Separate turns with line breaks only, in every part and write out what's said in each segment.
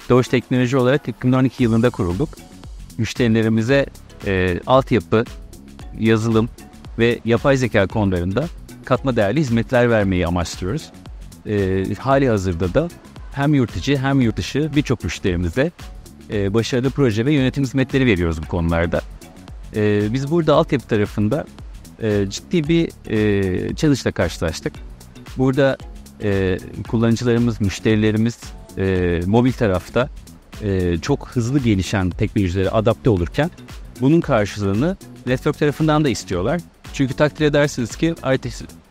Doğuş Teknoloji olarak 2012 yılında kurulduk. Müşterilerimize altyapı, yazılım ve yapay zeka konularında katma değerli hizmetler vermeyi amaçlıyoruz. Hali hazırda da hem yurt içi hem yurt dışı birçok müşterimize başarılı proje ve yönetim hizmetleri veriyoruz bu konularda. Biz burada altyapı tarafında ciddi bir challenge'la karşılaştık. Burada kullanıcılarımız, müşterilerimiz mobil tarafta çok hızlı gelişen teknolojilere adapte olurken bunun karşılığını network tarafından da istiyorlar. Çünkü takdir edersiniz ki artık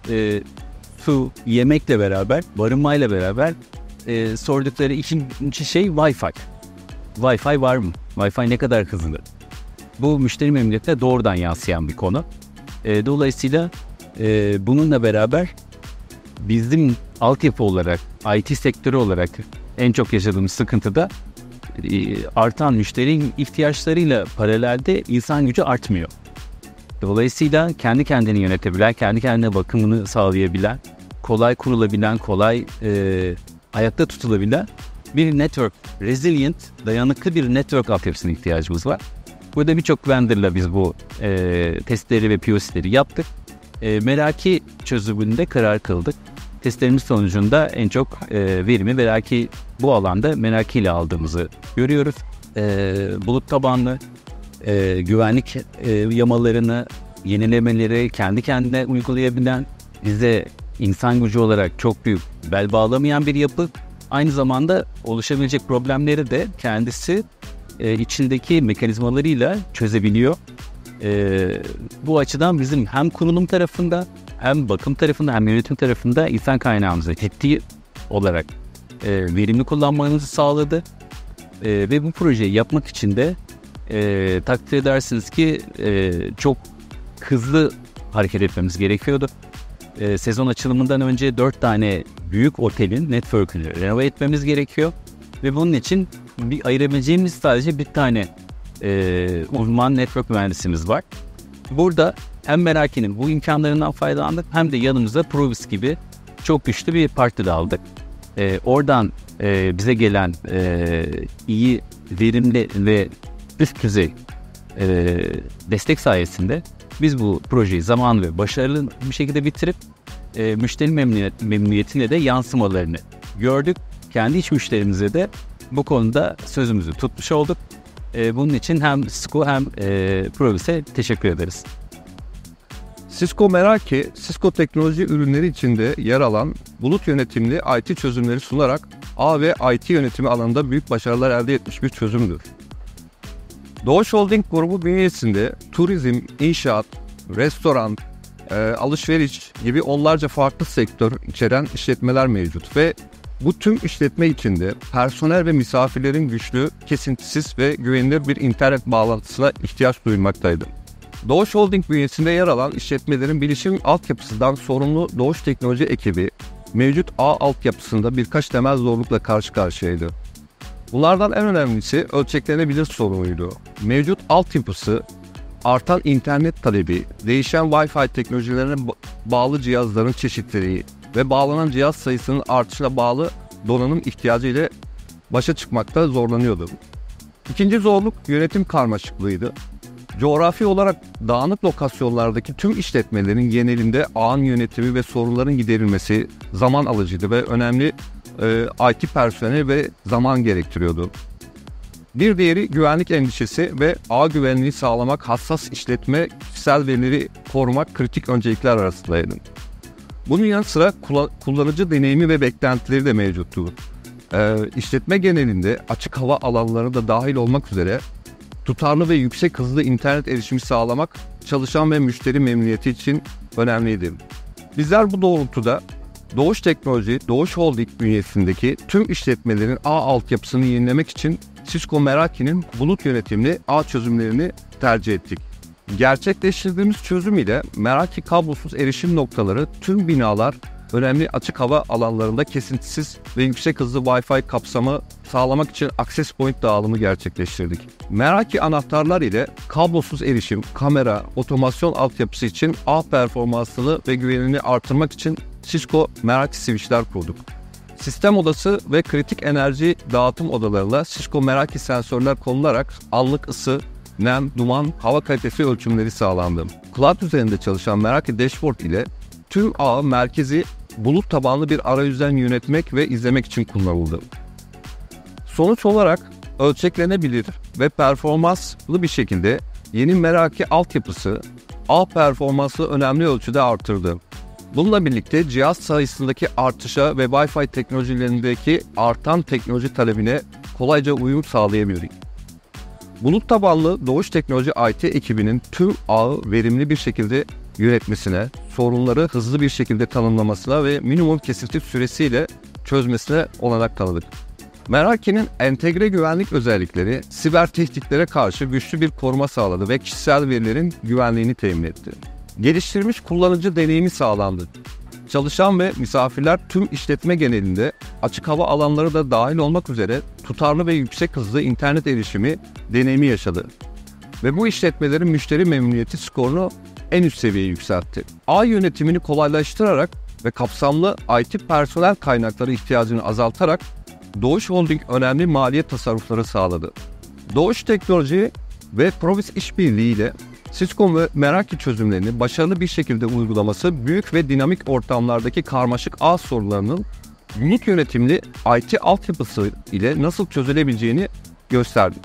su, yemekle beraber, barınmayla beraber sordukları ikinci şey Wi-Fi. Wi-Fi var mı? Wi-Fi ne kadar hızlı? Bu müşteri memnuniyetine doğrudan yansıyan bir konu. Dolayısıyla bununla beraber bizim altyapı olarak, IT sektörü olarak en çok yaşadığımız sıkıntı da artan müşteri ihtiyaçlarıyla paralelde insan gücü artmıyor. Dolayısıyla kendi kendini yönetebilen, kendi kendine bakımını sağlayabilen, kolay kurulabilen, kolay ayakta tutulabilen bir network, resilient, dayanıklı bir network altyapısına ihtiyacımız var. Burada birçok vendor'la biz bu testleri ve POC'leri yaptık. Meraki çözümünde karar kıldık. Testlerimiz sonucunda en çok verimi Meraki bu alanda Meraki ile aldığımızı görüyoruz. Bulut tabanlı güvenlik yamalarını, yenilemeleri kendi kendine uygulayabilen, bize insan gücü olarak çok büyük bel bağlamayan bir yapı. Aynı zamanda oluşabilecek problemleri de kendisi içindeki mekanizmalarıyla çözebiliyor. Bu açıdan bizim hem kurulum tarafında, hem bakım tarafında, hem yönetim tarafında insan kaynağımızı ciddi olarak verimli kullanmanızı sağladı. Ve bu projeyi yapmak için de takdir edersiniz ki çok hızlı hareket etmemiz gerekiyordu. Sezon açılımından önce 4 tane büyük otelin network'ünü renove etmemiz gerekiyor. Ve bunun için ayırabileceğimiz sadece bir tane uzman network mühendisimiz var. Burada hem Meraki'nin bu imkanlarından faydalandık, hem de yanımıza Provis gibi çok güçlü bir partner aldık. Oradan bize gelen iyi, verimli ve üst düzey destek sayesinde biz bu projeyi zamanlı ve başarılı bir şekilde bitirip müşteri memnuniyetine de yansımalarını gördük. Kendi iç müşterimize de bu konuda sözümüzü tutmuş olduk. Bunun için hem Cisco hem Provis'e teşekkür ederiz.
Cisco Meraki, Cisco teknoloji ürünleri içinde yer alan bulut yönetimli IT çözümleri sunarak ağ ve IT yönetimi alanında büyük başarılar elde etmiş bir çözümdür. Doğuş Holding grubu bünyesinde turizm, inşaat, restoran, alışveriş gibi onlarca farklı sektör içeren işletmeler mevcut ve bu tüm işletme içinde personel ve misafirlerin güçlü, kesintisiz ve güvenilir bir internet bağlantısına ihtiyaç duyulmaktaydı. Doğuş Holding bünyesinde yer alan işletmelerin bilişim altyapısından sorumlu Doğuş Teknoloji ekibi mevcut ağ altyapısında birkaç temel zorlukla karşı karşıyaydı. Bunlardan en önemlisi ölçeklenebilir sorunuydu. Mevcut altyapısı, artan internet talebi, değişen Wi-Fi teknolojilerine bağlı cihazların çeşitliliği ve bağlanan cihaz sayısının artışına bağlı donanım ihtiyacı ile başa çıkmakta zorlanıyordu. İkinci zorluk yönetim karmaşıklığıydı. Coğrafi olarak dağınık lokasyonlardaki tüm işletmelerin genelinde ağın yönetimi ve sorunların giderilmesi zaman alıcıydı ve önemli IT personeli ve zaman gerektiriyordu. Bir diğeri güvenlik endişesi ve ağ güvenliği sağlamak, hassas işletme, kişisel verileri korumak kritik öncelikler arasındaydı. Bunun yanı sıra kullanıcı deneyimi ve beklentileri de mevcuttu. İşletme genelinde açık hava alanları da dahil olmak üzere tutarlı ve yüksek hızlı internet erişimi sağlamak çalışan ve müşteri memnuniyeti için önemliydi. Bizler bu doğrultuda Doğuş Teknoloji, Doğuş Holding bünyesindeki tüm işletmelerin ağ altyapısını yenilemek için Cisco Meraki'nin bulut yönetimli ağ çözümlerini tercih ettik. Gerçekleştirdiğimiz çözüm ile Meraki kablosuz erişim noktaları tüm binalar, önemli açık hava alanlarında kesintisiz ve yüksek hızlı Wi-Fi kapsamı sağlamak için access point dağılımı gerçekleştirdik. Meraki anahtarlar ile kablosuz erişim, kamera, otomasyon altyapısı için ağ performansını ve güvenini artırmak için Cisco Meraki switchler kurduk. Sistem odası ve kritik enerji dağıtım odalarına Cisco Meraki sensörler konularak anlık ısı, nem, duman, hava kalitesi ölçümleri sağlandı. Cloud üzerinde çalışan Meraki Dashboard ile tüm ağı merkezi bulut tabanlı bir arayüzden yönetmek ve izlemek için kullanıldı. Sonuç olarak ölçeklenebilir ve performanslı bir şekilde yeni Meraki altyapısı ağ performansı önemli ölçüde artırdı. Bununla birlikte cihaz sayısındaki artışa ve Wi-Fi teknolojilerindeki artan teknoloji talebine kolayca uyum sağlayabiliyoruz. Bulut tabanlı Doğuş Teknoloji IT ekibinin tüm ağı verimli bir şekilde yönetmesine, sorunları hızlı bir şekilde tanımlamasına ve minimum kesinti süresiyle çözmesine olanak tanıdık. Meraki'nin entegre güvenlik özellikleri siber tehditlere karşı güçlü bir koruma sağladı ve kişisel verilerin güvenliğini temin etti. Geliştirilmiş kullanıcı deneyimi sağlandı. Çalışan ve misafirler tüm işletme genelinde açık hava alanları da dahil olmak üzere tutarlı ve yüksek hızlı internet erişimi deneyimi yaşadı. Ve bu işletmelerin müşteri memnuniyeti skorunu en üst seviyeye yükseltti. Ağ yönetimini kolaylaştırarak ve kapsamlı IT personel kaynakları ihtiyacını azaltarak Doğuş Holding önemli maliyet tasarrufları sağladı. Doğuş Teknoloji ve Provis işbirliği ile Cisco ve Meraki çözümlerini başarılı bir şekilde uygulaması büyük ve dinamik ortamlardaki karmaşık ağ sorunlarının bulut yönetimli IT altyapısı ile nasıl çözülebileceğini gösterdi.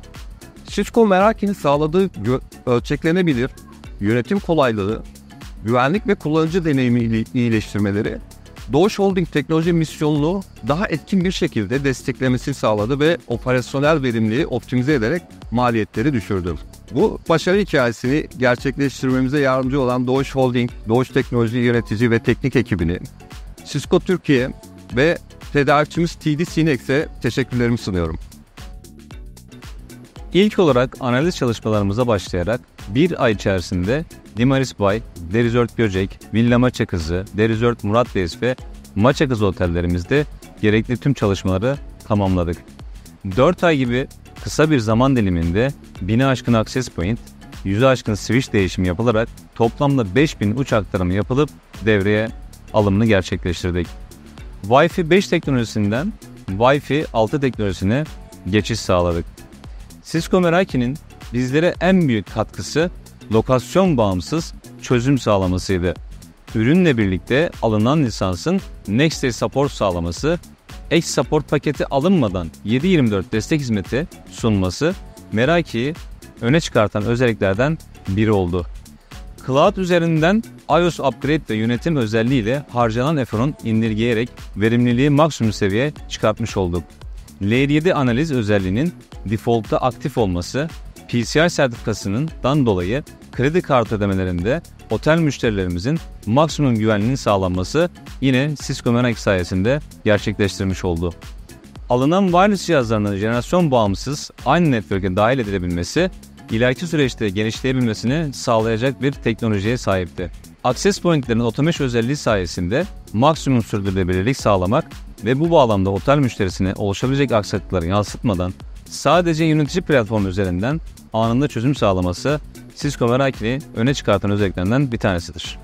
Cisco Meraki'nin sağladığı ölçeklenebilir yönetim kolaylığı, güvenlik ve kullanıcı deneyimi iyileştirmeleri, Doğuş Holding teknoloji misyonunu daha etkin bir şekilde desteklemesini sağladı ve operasyonel verimliliği optimize ederek maliyetleri düşürdü. Bu başarı hikayesini gerçekleştirmemize yardımcı olan Doğuş Holding, Doğuş Teknoloji yönetici ve teknik ekibini, Cisco Türkiye ve tedarikçimiz TD Synex'e teşekkürlerimi sunuyorum.
İlk olarak analiz çalışmalarımıza başlayarak bir ay içerisinde Dimaris Bay, Derizort Göcek, Villa Maçakızı, Derizort Murat Beyaz ve Maçakızı otellerimizde gerekli tüm çalışmaları tamamladık. 4 ay gibi kısa bir zaman diliminde 1000'e aşkın access point, 100'e aşkın switch değişimi yapılarak toplamda 5000 uç aktarımı yapılıp devreye alımını gerçekleştirdik. Wi-Fi 5 teknolojisinden Wi-Fi 6 teknolojisine geçiş sağladık. Cisco Meraki'nin bizlere en büyük katkısı lokasyon bağımsız çözüm sağlamasıydı. Ürünle birlikte alınan lisansın Next Day Support sağlaması, X Support paketi alınmadan 7/24 destek hizmeti sunması Meraki'yi öne çıkartan özelliklerden biri oldu. Cloud üzerinden iOS Upgrade ve yönetim özelliğiyle harcanan eforun indirgeyerek verimliliği maksimum seviyeye çıkartmış olduk. Layer 7 analiz özelliğinin default'ta aktif olması, PCI sertifikasından dolayı kredi kartı ödemelerinde otel müşterilerimizin maksimum güvenliğinin sağlanması yine Cisco Meraki sayesinde gerçekleştirmiş oldu. Alınan wireless cihazlarının jenerasyon bağımsız aynı network'e dahil edilebilmesi, ileriki süreçte genişleyebilmesini sağlayacak bir teknolojiye sahipti. Access point'lerin otomasyon özelliği sayesinde maksimum sürdürülebilirlik sağlamak ve bu bağlamda otel müşterisine oluşabilecek aksaklıkları yansıtmadan sadece yönetici platformu üzerinden anında çözüm sağlaması Cisco Meraki'yi öne çıkartan özelliklerinden bir tanesidir.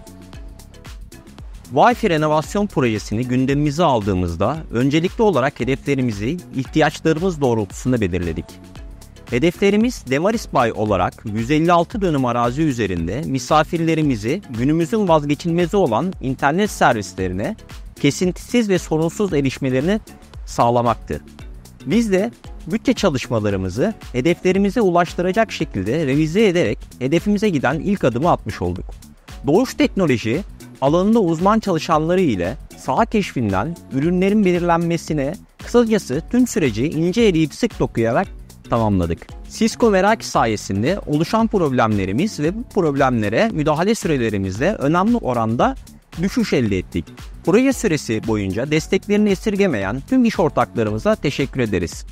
Wi-Fi renovasyon projesini gündemimize aldığımızda öncelikli olarak hedeflerimizi ihtiyaçlarımız doğrultusunda belirledik. Hedeflerimiz Demaris Bay olarak 156 dönüm arazi üzerinde misafirlerimizi günümüzün vazgeçilmezi olan internet servislerine kesintisiz ve sorunsuz erişmelerini sağlamaktı. Biz de bütçe çalışmalarımızı hedeflerimize ulaştıracak şekilde revize ederek hedefimize giden ilk adımı atmış olduk. Doğuş Teknoloji, alanında uzman çalışanları ile saha keşfinden ürünlerin belirlenmesine, kısacası tüm süreci ince eleyip sık dokuyarak tamamladık. Cisco Meraki sayesinde oluşan problemlerimiz ve bu problemlere müdahale sürelerimizde önemli oranda düşüş elde ettik. Proje süresi boyunca desteklerini esirgemeyen tüm iş ortaklarımıza teşekkür ederiz.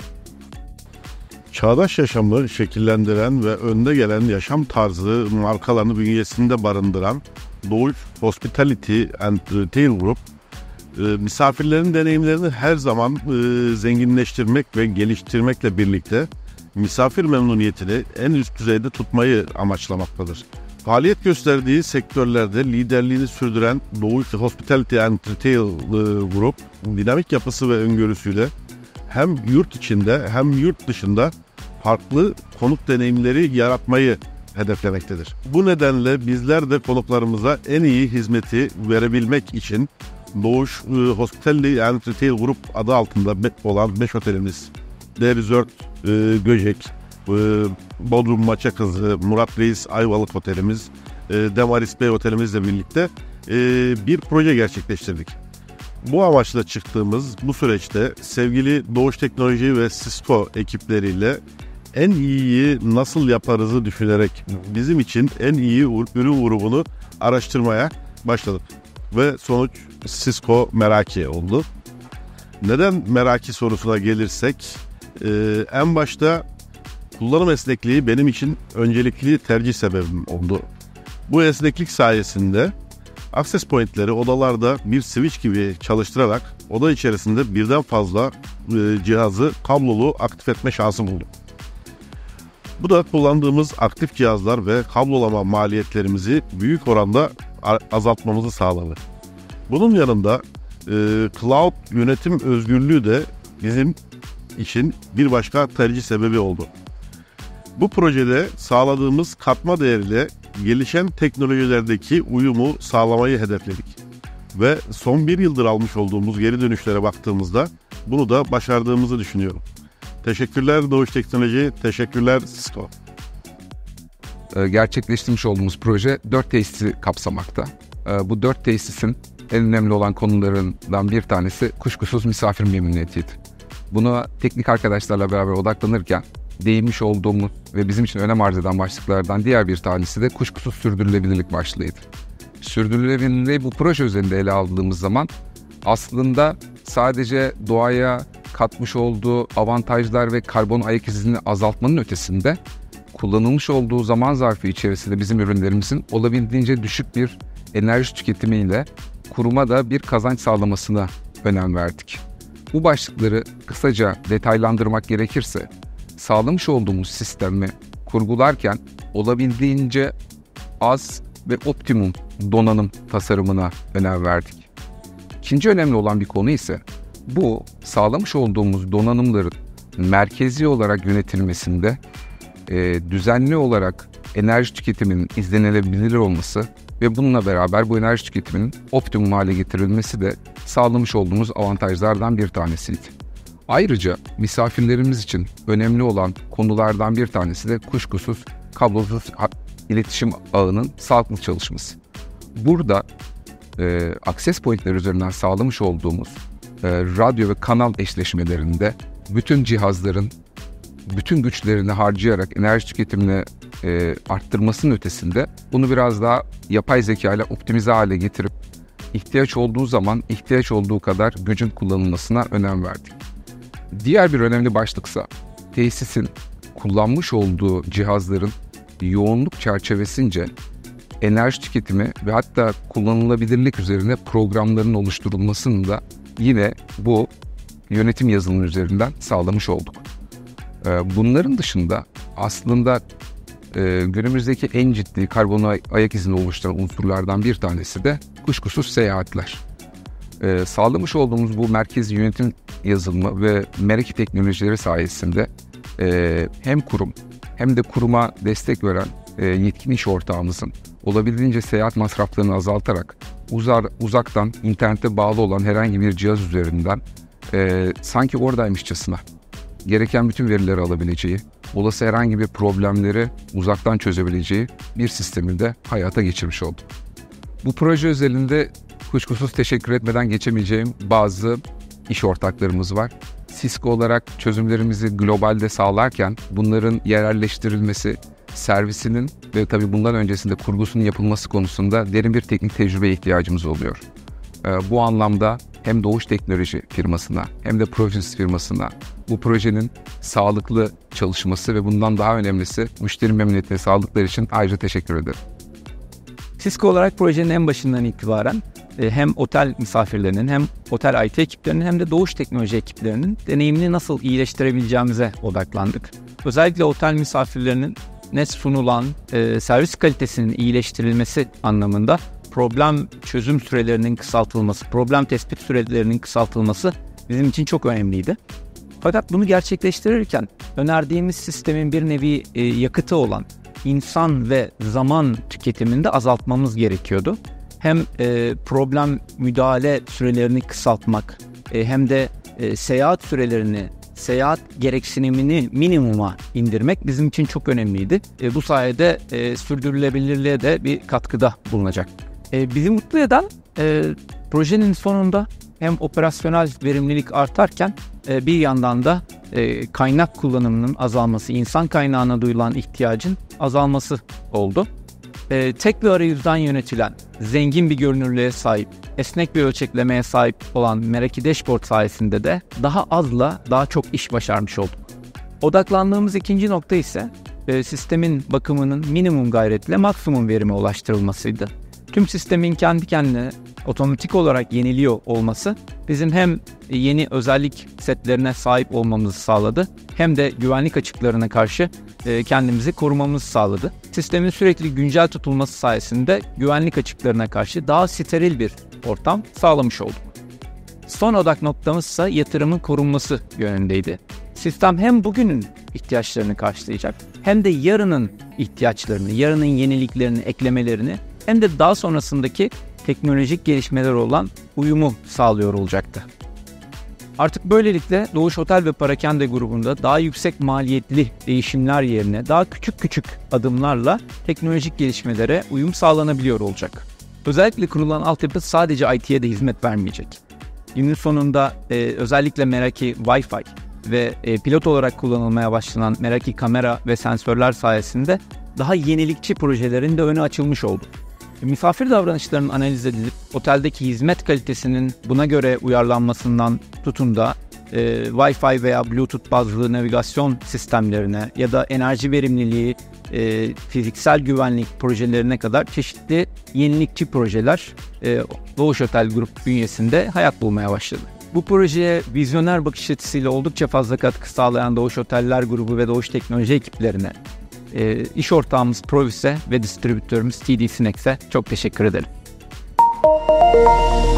Çağdaş yaşamı şekillendiren ve önde gelen yaşam tarzı markalarını bünyesinde barındıran Doğuş Hospitality and Retail Group, misafirlerin deneyimlerini her zaman zenginleştirmek ve geliştirmekle birlikte misafir memnuniyetini en üst düzeyde tutmayı amaçlamaktadır. Faaliyet gösterdiği sektörlerde liderliğini sürdüren Doğuş Hospitality and Retail Group, dinamik yapısı ve öngörüsüyle hem yurt içinde hem yurt dışında farklı konuk deneyimleri yaratmayı hedeflemektedir. Bu nedenle bizler de konuklarımıza en iyi hizmeti verebilmek için Doğuş Hospitality and Retail Group adı altında olan 5 otelimiz, The Resort Göcek, Bodrum Maçakızı, Murat Reis Ayvalık Otelimiz, Demaris Bey Otelimizle birlikte bir proje gerçekleştirdik. Bu amaçla çıktığımız bu süreçte sevgili Doğuş Teknoloji ve Cisco ekipleriyle en iyiyi nasıl yaparızı düşünerek bizim için en iyi ürün grubunu araştırmaya başladık. Ve sonuç Cisco Meraki oldu. Neden Meraki sorusuna gelirsek, en başta kullanım esnekliği benim için öncelikli tercih sebebim oldu. Bu esneklik sayesinde access point'leri odalarda bir switch gibi çalıştırarak oda içerisinde birden fazla cihazı kablolu aktif etme şansı buldum. Bu da kullandığımız aktif cihazlar ve kablolama maliyetlerimizi büyük oranda azaltmamızı sağladı. Bunun yanında cloud yönetim özgürlüğü de bizim için bir başka tercih sebebi oldu. Bu projede sağladığımız katma değerle gelişen teknolojilerdeki uyumu sağlamayı hedefledik. Ve son bir yıldır almış olduğumuz geri dönüşlere baktığımızda bunu da başardığımızı düşünüyorum. Teşekkürler Doğuş Teknoloji, teşekkürler Cisco.
Gerçekleştirmiş olduğumuz proje 4 tesisi kapsamakta. Bu 4 tesisin en önemli olan konularından bir tanesi kuşkusuz misafir memnuniyetiydi. Buna teknik arkadaşlarla beraber odaklanırken değinmiş olduğumuz ve bizim için önem arz eden başlıklardan diğer bir tanesi de kuşkusuz sürdürülebilirlik başlığıydı. Sürdürülebilirliği bu proje üzerinde ele aldığımız zaman aslında sadece doğaya katmış olduğu avantajlar ve karbon ayak izini azaltmanın ötesinde kullanılmış olduğu zaman zarfı içerisinde bizim ürünlerimizin olabildiğince düşük bir enerji tüketimiyle kuruma da bir kazanç sağlamasına önem verdik. Bu başlıkları kısaca detaylandırmak gerekirse, sağlamış olduğumuz sistemi kurgularken olabildiğince az ve optimum donanım tasarımına önem verdik. İkinci önemli olan bir konu ise bu sağlamış olduğumuz donanımların merkezi olarak yönetilmesinde düzenli olarak enerji tüketiminin izlenilebilir olması ve bununla beraber bu enerji tüketiminin optimum hale getirilmesi de sağlamış olduğumuz avantajlardan bir tanesiydi. Ayrıca misafirlerimiz için önemli olan konulardan bir tanesi de kuşkusuz kablosuz iletişim ağının sağlıklı çalışması. Burada access point'ler üzerinden sağlamış olduğumuz radyo ve kanal eşleşmelerinde bütün cihazların bütün güçlerini harcayarak enerji tüketimini arttırmasının ötesinde bunu biraz daha yapay zeka ile optimize hale getirip ihtiyaç olduğu zaman ihtiyaç olduğu kadar gücün kullanılmasına önem verdik. Diğer bir önemli başlıksa tesisin kullanmış olduğu cihazların yoğunluk çerçevesince enerji tüketimi ve hatta kullanılabilirlik üzerine programların oluşturulmasını da yine bu yönetim yazılımı üzerinden sağlamış olduk. Bunların dışında aslında günümüzdeki en ciddi karbon ayak izini oluşturan unsurlardan bir tanesi de kuşkusuz seyahatler. Sağlamış olduğumuz bu merkezi yönetim yazılımı ve Meraki teknolojileri sayesinde hem kurum hem de kuruma destek veren yetkin iş ortağımızın olabildiğince seyahat masraflarını azaltarak uzaktan internete bağlı olan herhangi bir cihaz üzerinden sanki oradaymışçasına gereken bütün verileri alabileceği, olası herhangi bir problemleri uzaktan çözebileceği bir sistemi de hayata geçirmiş olduk. Bu proje özelinde kuşkusuz teşekkür etmeden geçemeyeceğim bazı iş ortaklarımız var. Cisco olarak çözümlerimizi globalde sağlarken bunların yerelleştirilmesi, servisinin ve tabii bundan öncesinde kurgusunun yapılması konusunda derin bir teknik tecrübeye ihtiyacımız oluyor. Bu anlamda hem Doğuş Teknoloji firmasına hem de Projens firmasına bu projenin sağlıklı çalışması ve bundan daha önemlisi müşteri memnuniyetine sağladıkları için ayrıca teşekkür ederim.
Cisco olarak projenin en başından itibaren hem otel misafirlerinin hem otel IT ekiplerinin hem de Doğuş Teknoloji ekiplerinin deneyimini nasıl iyileştirebileceğimize odaklandık. Özellikle otel misafirlerinin ne sunulan servis kalitesinin iyileştirilmesi anlamında problem çözüm sürelerinin kısaltılması, problem tespit sürelerinin kısaltılması bizim için çok önemliydi. Fakat bunu gerçekleştirirken önerdiğimiz sistemin bir nevi yakıtı olan insan ve zaman tüketimini de azaltmamız gerekiyordu. Hem problem müdahale sürelerini kısaltmak hem de seyahat gereksinimini minimuma indirmek bizim için çok önemliydi. Bu sayede sürdürülebilirliğe de bir katkıda bulunacak. Bizi mutlu eden projenin sonunda hem operasyonel verimlilik artarken bir yandan da kaynak kullanımının azalması, insan kaynağına duyulan ihtiyacın azalması oldu. Tek bir arayüzden yönetilen, zengin bir görünürlüğe sahip, esnek bir ölçeklemeye sahip olan Meraki Dashboard sayesinde de daha azla daha çok iş başarmış olduk. Odaklandığımız ikinci nokta ise sistemin bakımının minimum gayretle maksimum verime ulaştırılmasıydı. Tüm sistemin kendi kendine otomatik olarak yeniliyor olması bizim hem yeni özellik setlerine sahip olmamızı sağladı hem de güvenlik açıklarına karşı kendimizi korumamızı sağladı. Sistemin sürekli güncel tutulması sayesinde güvenlik açıklarına karşı daha steril bir ortam sağlamış olduk. Son odak noktamız ise yatırımın korunması yönündeydi. Sistem hem bugünün ihtiyaçlarını karşılayacak hem de yarının ihtiyaçlarını, yarının yeniliklerini, eklemelerini hem de daha sonrasındaki teknolojik gelişmeler olan uyumu sağlıyor olacaktı. Artık böylelikle Doğuş Otel ve Parakende grubunda daha yüksek maliyetli değişimler yerine daha küçük adımlarla teknolojik gelişmelere uyum sağlanabiliyor olacak. Özellikle kurulan altyapı sadece IT'ye de hizmet vermeyecek. Günün sonunda özellikle Meraki Wi-Fi ve pilot olarak kullanılmaya başlanan Meraki kamera ve sensörler sayesinde daha yenilikçi projelerin de önü açılmış oldu. Misafir davranışlarının analiz edilip oteldeki hizmet kalitesinin buna göre uyarlanmasından tutun da Wi-Fi veya Bluetooth bazlı navigasyon sistemlerine ya da enerji verimliliği, fiziksel güvenlik projelerine kadar çeşitli yenilikçi projeler Doğuş Otel Grup bünyesinde hayat bulmaya başladı. Bu projeye vizyoner bakış açısıyla oldukça fazla katkı sağlayan Doğuş Oteller Grubu ve Doğuş Teknoloji ekiplerine, iş ortağımız Provis'e ve distribütörümüz TD Snacks'e çok teşekkür ederim.